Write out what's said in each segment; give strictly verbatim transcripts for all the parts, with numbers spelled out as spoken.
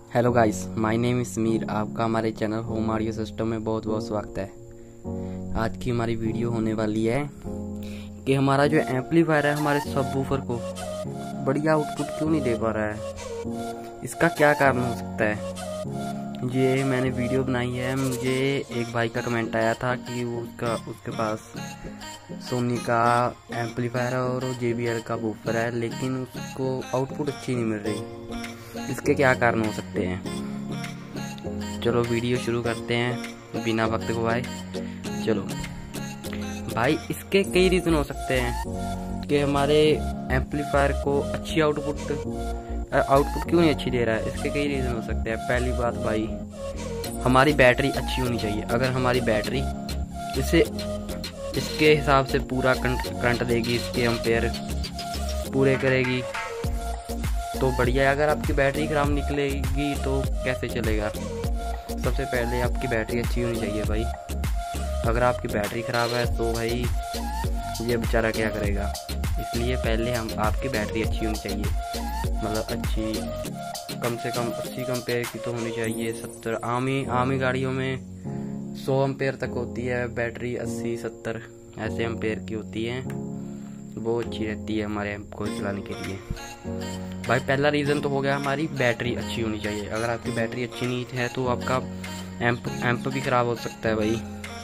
Hello guys, my name is Mir. आपका हमारे channel home audio system में बहुत बहुत स्वागत है। आज की हमारी वीडियो होने वाली है कि हमारा जो एम्पलीफायर है हमारे सबवूफर को बढ़िया आउटपुट क्यों नहीं दे पा रहा है। इसका क्या कारण हो सकता है। ये मैंने वीडियो बनाई है। मुझे एक भाई का कमेंट आया था कि वो उसका उसके पास सोनी का एम्पलीफायर है और जे बी एल का वूफर है, लेकिन उसको आउटपुट अच्छी नहीं मिल रही। इसके क्या कारण हो सकते हैं। चलो वीडियो शुरू करते हैं बिना वक्त गवाए। चलो भाई, इसके कई रीज़न हो सकते हैं कि हमारे एम्पलीफायर को अच्छी आउटपुट आउटपुट क्यों नहीं अच्छी दे रहा है। इसके कई रीज़न हो सकते हैं। पहली बात भाई, हमारी बैटरी अच्छी होनी चाहिए। अगर हमारी बैटरी इसे इसके हिसाब से पूरा करंट देगी, इसके एम्पेयर पूरे करेगी तो बढ़िया है। अगर आपकी बैटरी खराब निकलेगी तो कैसे चलेगा। सबसे पहले आपकी बैटरी अच्छी होनी चाहिए भाई। अगर आपकी बैटरी ख़राब है तो भाई ये बेचारा क्या करेगा। इसलिए पहले हम आपकी बैटरी अच्छी होनी चाहिए, मतलब अच्छी कम से कम अस्सी एम्पेयर की तो होनी चाहिए। सत्तर आमी आमी गाड़ियों में सौ एम्पेयर तक होती है बैटरी, अस्सी सत्तर ऐसे एम्पेयर की होती है। वो अच्छी रहती है हमारे ऐप को चलाने के लिए। भाई पहला रीज़न तो हो गया, हमारी बैटरी अच्छी होनी चाहिए। अगर आपकी बैटरी अच्छी नहीं है तो आपका एम्प एम्प भी ख़राब हो सकता है भाई।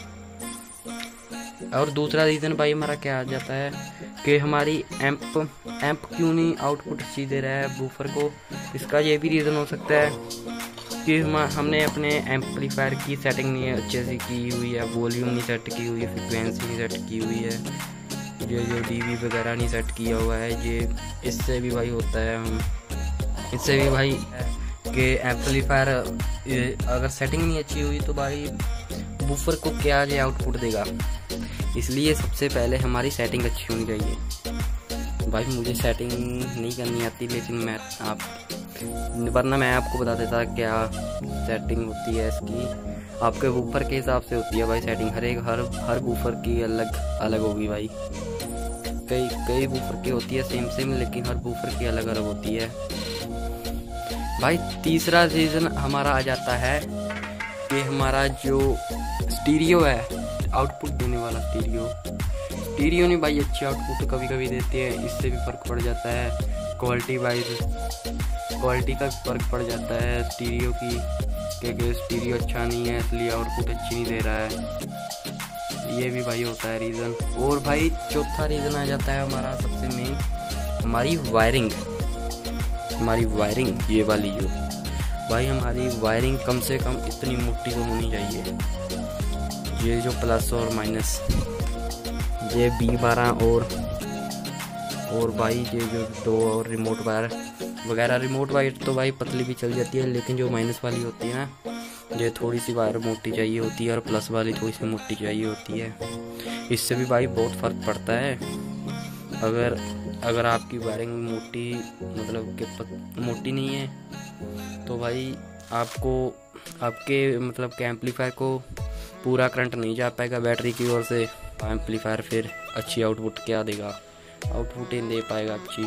और दूसरा रीज़न भाई हमारा क्या आ जाता है कि हमारी एम्प एम्प क्यों नहीं आउटपुट अच्छी दे रहा है वूफर को। इसका ये भी रीज़न हो सकता है कि हम हमने अपने एम्पलीफायर की सेटिंग नहीं अच्छे से की हुई है, वॉल्यूम नहीं सेट की हुई है, फ्रिक्वेंसी नहीं सेट की हुई है, ये जो डीवी वगैरह नहीं सेट किया हुआ है। ये इससे भी भाई होता है। हम इससे भी भाई कि एम्पलीफायर अगर सेटिंग नहीं अच्छी हुई तो भाई वूफर को क्या ये आउटपुट देगा। इसलिए सबसे पहले हमारी सेटिंग अच्छी होनी चाहिए। भाई मुझे सेटिंग नहीं करनी आती, लेकिन मैं आप वरना मैं आपको बता देता क्या सेटिंग होती है इसकी। आपके वूफर के हिसाब से होती है भाई सेटिंग। हर एक हर हर वूफर की अलग अलग होगी भाई। कई कई वूफर की होती है सेम सेम, लेकिन हर वूफर की अलग अलग होती है भाई। तीसरा रीज़न हमारा आ जाता है कि हमारा जो स्टीरियो है, आउटपुट देने वाला स्टीरियो स्टीरियो नहीं भाई अच्छी आउटपुट कभी कभी देती है। इससे भी फ़र्क पड़ जाता है। क्वालिटी वाइज क्वालिटी का फ़र्क पड़ जाता है स्टीरियो की, क्योंकि स्टीरियो अच्छा नहीं है इसलिए आउटपुट अच्छी नहीं दे रहा है। ये भी भाई होता है रीज़न। और भाई चौथा रीज़न आ जाता है हमारा सबसे मेन, हमारी वायरिंग। हमारी वायरिंग ये वाली जो भाई हमारी वायरिंग कम से कम इतनी मोटी तो होनी चाहिए। ये जो प्लस और माइनस, ये बी बारह और और भाई ये जो दो और रिमोट वायर वगैरह। रिमोट वायर तो भाई पतली भी चल जाती है, लेकिन जो माइनस वाली होती है ना, ये थोड़ी सी वायर मोटी चाहिए होती है और प्लस वाली थोड़ी सी मोटी चाहिए होती है। इससे भी भाई बहुत फ़र्क पड़ता है। अगर अगर आपकी वायरिंग मोटी मतलब कि मोटी नहीं है तो भाई आपको आपके मतलब कि एम्पलीफायर को पूरा करंट नहीं जा पाएगा बैटरी की ओर से। एम्पलीफायर फिर अच्छी आउटपुट क्या देगा, आउटपुट ही दे पाएगा अच्छी।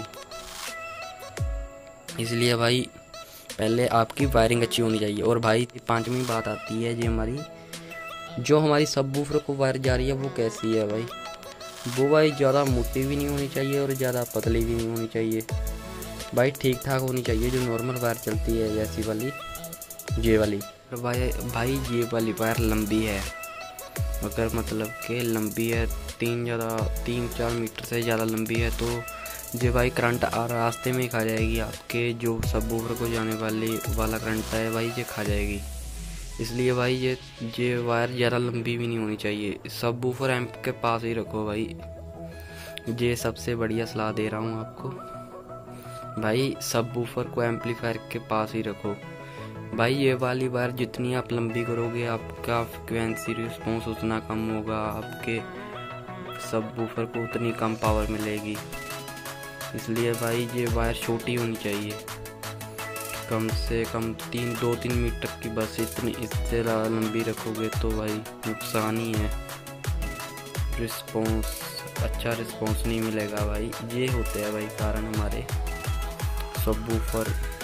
इसलिए भाई पहले आपकी वायरिंग अच्छी होनी चाहिए। और भाई पांचवी बात आती है जी हमारी जो हमारी सबवूफर को वायर जा रही है वो कैसी है भाई। वो भाई ज़्यादा मोटी भी नहीं होनी चाहिए और ज़्यादा पतली भी नहीं होनी चाहिए भाई, ठीक ठाक होनी चाहिए। जो नॉर्मल वायर चलती है जैसी वाली ये वाली भाई भाई ये वाली वायर लंबी है। अगर मतलब कि लंबी है तीन ज़्यादा तीन चार मीटर से ज़्यादा लंबी है तो ये भाई करंट आ रास्ते में ही खा जाएगी। आपके जो सबवूफर को जाने वाली वाला करंट है भाई ये खा जाएगी। इसलिए भाई ये ये वायर ज़्यादा लंबी भी नहीं होनी चाहिए। सबवूफर एम्प के पास ही रखो भाई। ये सबसे बढ़िया सलाह दे रहा हूँ आपको भाई, सबवूफर को एम्पलीफायर के पास ही रखो भाई। ये वाली वायर जितनी आप लंबी करोगे आपका फ्रिक्वेंसी रिस्पॉन्स उतना कम होगा, आपके सबवूफर को उतनी कम पावर मिलेगी। इसलिए भाई ये वायर छोटी होनी चाहिए, कम से कम तीन दो तीन मीटर की बस। इतनी इससे लंबी रखोगे तो भाई नुकसान ही है। रिस्पॉन्स अच्छा रिस्पॉन्स नहीं मिलेगा भाई। ये होते हैं भाई कारण हमारे सबवूफर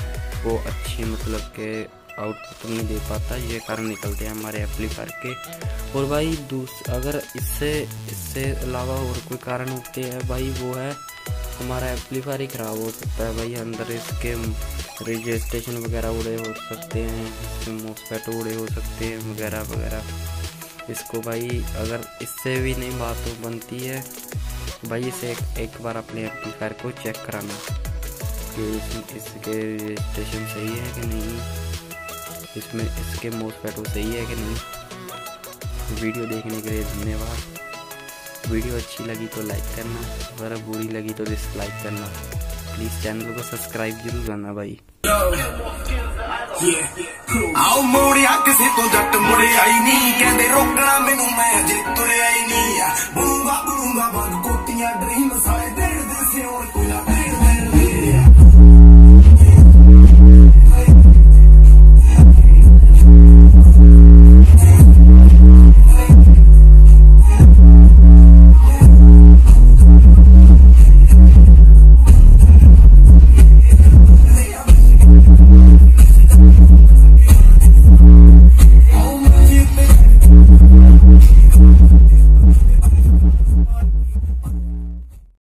वो अच्छी मतलब के आउटपुट नहीं दे पाता, ये कारण निकलते हैं हमारे एम्पलीफायर के। और भाई दूस अगर इससे इससे अलावा और कोई कारण होते हैं भाई, वो है हमारा एम्पलीफायर ही ख़राब हो सकता है भाई। अंदर इसके रजिस्ट्रेशन वगैरह उड़े हो सकते हैं, इसके मोस्फेट उड़े हो सकते हैं वगैरह वगैरह। इसको भाई अगर इससे भी नहीं बात हो बनती है भाई, इसे एक, एक बार अपने एम्पलीफायर को चेक कराना कि इस, इसके रजिस्ट्रेशन सही है कि नहीं, इसमें इसके मोस्फेट सही है कि नहीं। वीडियो देखने के लिए धन्यवाद। वीडियो अच्छी लगी तो लाइक करना, अगर बुरी लगी तो डिसलाइक करना। प्लीज़ चैनल को सब्सक्राइब जरूर करना भाई। आओ मोड़िया किसी तो जट मुड़े आई नहीं, कहते रोकना मैनू मैं अजे तुरे आई नहीं। बुलूंगा बुलूंगा बंद कोटियां ड्रीम सारे